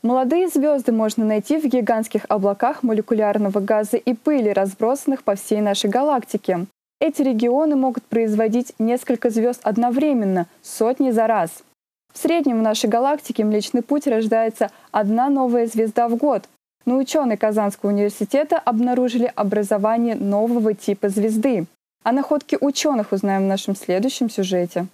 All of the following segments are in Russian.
Молодые звезды можно найти в гигантских облаках молекулярного газа и пыли, разбросанных по всей нашей галактике. Эти регионы могут производить несколько звезд одновременно, сотни за раз. В среднем в нашей галактике Млечный Путь рождается одна новая звезда в год. Но ученые Казанского университета обнаружили образование нового типа звезды. О находке ученых узнаем в нашем следующем сюжете.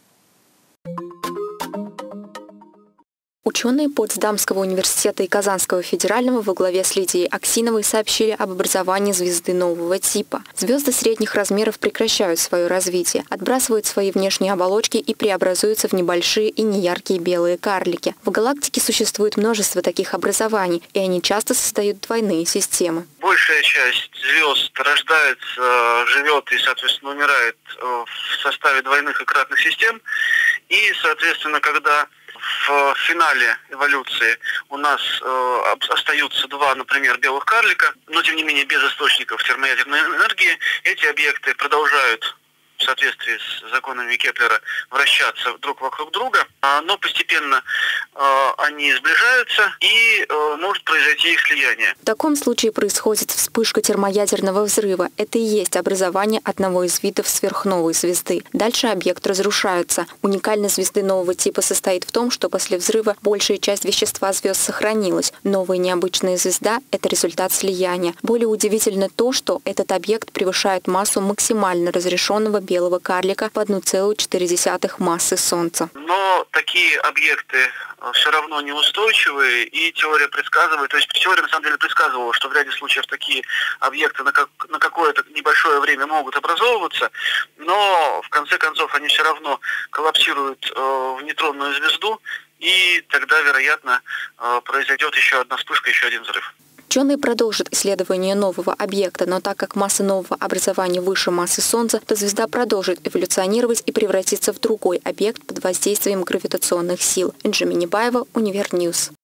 Ученые Потсдамского университета и Казанского федерального во главе с Лидией Аксиновой сообщили об образовании звезды нового типа. Звезды средних размеров прекращают свое развитие, отбрасывают свои внешние оболочки и преобразуются в небольшие и неяркие белые карлики. В галактике существует множество таких образований, и они часто создают двойные системы. Большая часть звезд рождается, живет и, соответственно, умирает в составе двойных и кратных систем. И, соответственно, когда в финале эволюции у нас остаются два, например, белых карлика, но тем не менее без источников термоядерной энергии, эти объекты продолжают в соответствии с законами Кеплера вращаться друг вокруг друга, но постепенно они сближаются и может произойти их слияние. В таком случае происходит вспышка термоядерного взрыва. Это и есть образование одного из видов сверхновой звезды. Дальше объект разрушается. Уникальность звезды нового типа состоит в том, что после взрыва большая часть вещества звезд сохранилась. Новая необычная звезда – это результат слияния. Более удивительно то, что этот объект превышает массу максимально разрешенного белого карлика в 1,4 массы Солнца. Но такие объекты все равно неустойчивые, и теория предсказывает, то есть теория на самом деле предсказывала, что в ряде случаев такие объекты на какое-то небольшое время могут образовываться, но в конце концов они все равно коллапсируют в нейтронную звезду, и тогда, вероятно, произойдет еще одна вспышка, еще один взрыв. Ученые продолжат исследование нового объекта, но так как масса нового образования выше массы Солнца, то звезда продолжит эволюционировать и превратиться в другой объект под воздействием гравитационных сил. Энджи Минибаева, Универньюз.